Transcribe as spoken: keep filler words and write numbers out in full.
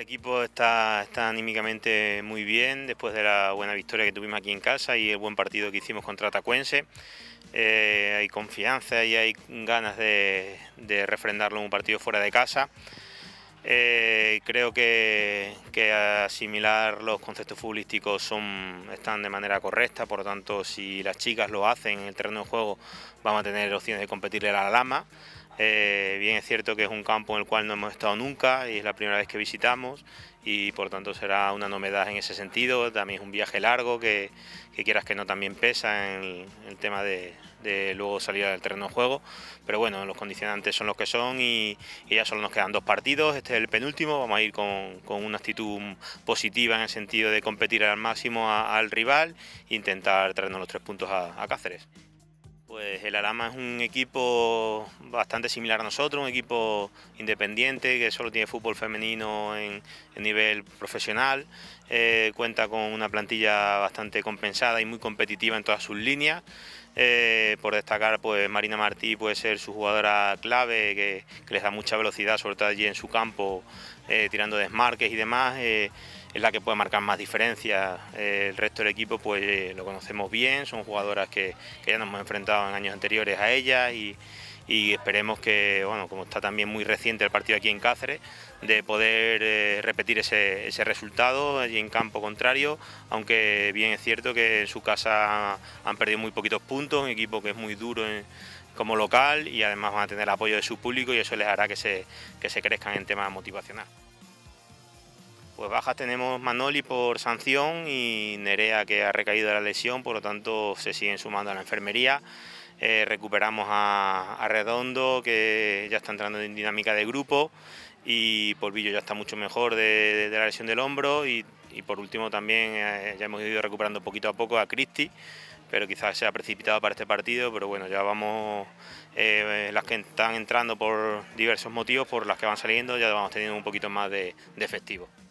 equipo está, está anímicamente muy bien después de la buena victoria que tuvimos aquí en casa y el buen partido que hicimos contra Tacuense. Eh, hay confianza y hay ganas de, de refrendarlo en un partido fuera de casa. Eh, creo que, que asimilar los conceptos futbolísticos son, están de manera correcta, por lo tanto si las chicas lo hacen en el terreno de juego vamos a tener opciones de competirle a la Lama. Eh, bien es cierto que es un campo en el cual no hemos estado nunca y es la primera vez que visitamos y por tanto será una novedad en ese sentido. También es un viaje largo que, que quieras que no también pesa en el, en el tema de, de luego salir al terreno de juego, pero bueno, los condicionantes son los que son y, y ya solo nos quedan dos partidos. Este es el penúltimo, vamos a ir con, con una actitud positiva en el sentido de competir al máximo a, al rival e intentar traernos los tres puntos a, a Cáceres. Pues el Alhama es un equipo bastante similar a nosotros, un equipo independiente que solo tiene fútbol femenino en, en nivel profesional, eh, cuenta con una plantilla bastante compensada y muy competitiva en todas sus líneas. Eh, por destacar, pues Marina Martí puede ser su jugadora clave, que, que les da mucha velocidad, sobre todo allí en su campo, eh, tirando desmarques y demás. Eh, es la que puede marcar más diferencias. Eh, el resto del equipo pues eh, lo conocemos bien, son jugadoras que, que ya nos hemos enfrentado en años anteriores a ellas y, y esperemos que, bueno, como está también muy reciente el partido aquí en Cáceres, de poder eh, repetir ese, ese resultado allí en campo contrario, aunque bien es cierto que en su casa han perdido muy poquitos puntos, un equipo que es muy duro en, como local y además van a tener el apoyo de su público y eso les hará que se, que se crezcan en temas motivacional. Pues bajas tenemos Manoli por sanción y Nerea que ha recaído de la lesión, por lo tanto se siguen sumando a la enfermería. Eh, recuperamos a, a Redondo que ya está entrando en dinámica de grupo y Polvillo ya está mucho mejor de, de, de la lesión del hombro y, y por último también eh, ya hemos ido recuperando poquito a poco a Cristi, pero quizás sea precipitado para este partido, pero bueno, ya vamos, eh, las que están entrando por diversos motivos, por las que van saliendo, ya vamos teniendo un poquito más de, de efectivo.